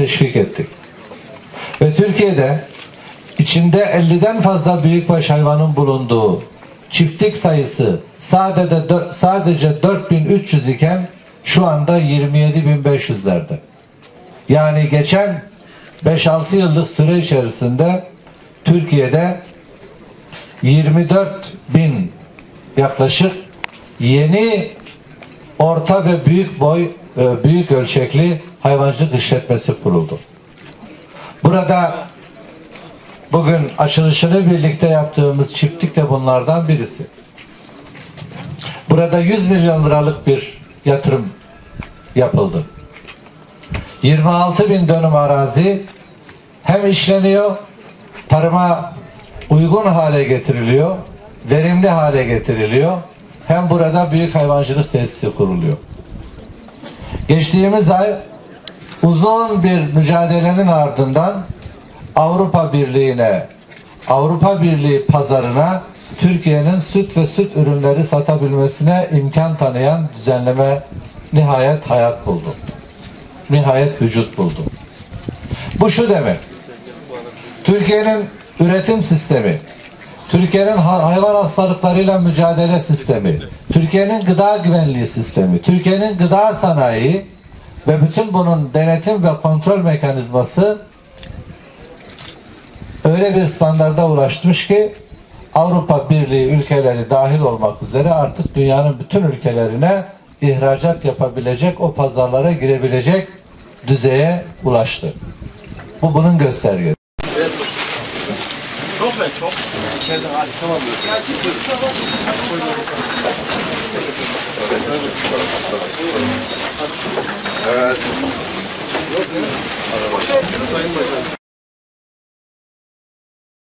teşvik ettik. Ve Türkiye'de içinde 50'den fazla büyükbaş hayvanın bulunduğu çiftlik sayısı sadece 4300 iken şu anda 27.500'lerde. Yani geçen 5-6 yıllık süre içerisinde Türkiye'de 24.000 yaklaşık yeni orta ve büyük ölçekli hayvancılık işletmesi kuruldu. Burada bugün açılışını birlikte yaptığımız çiftlik de bunlardan birisi. Burada 100 milyon liralık bir yatırım yapıldı. 26.000 dönüm arazi hem işleniyor, tarıma uygun hale getiriliyor, verimli hale getiriliyor, hem burada büyük hayvancılık tesisi kuruluyor. Geçtiğimiz ay uzun bir mücadelenin ardından Avrupa Birliği pazarına Türkiye'nin süt ve süt ürünleri satabilmesine imkan tanıyan düzenleme nihayet hayat buldu. Nihayet vücut buldu. Bu şu demek: Türkiye'nin üretim sistemi, Türkiye'nin hayvan hastalıklarıyla mücadele sistemi, Türkiye'nin gıda güvenliği sistemi, Türkiye'nin gıda sanayi ve bütün bunun denetim ve kontrol mekanizması öyle bir standarda ulaşmış ki Avrupa Birliği ülkeleri dahil olmak üzere artık dünyanın bütün ülkelerine ihracat yapabilecek, o pazarlara girebilecek düzeye ulaştı. Bu bunun göstergesi. Çok ve çok. İçeride hadi tamam. Evet. Sayın Bakan.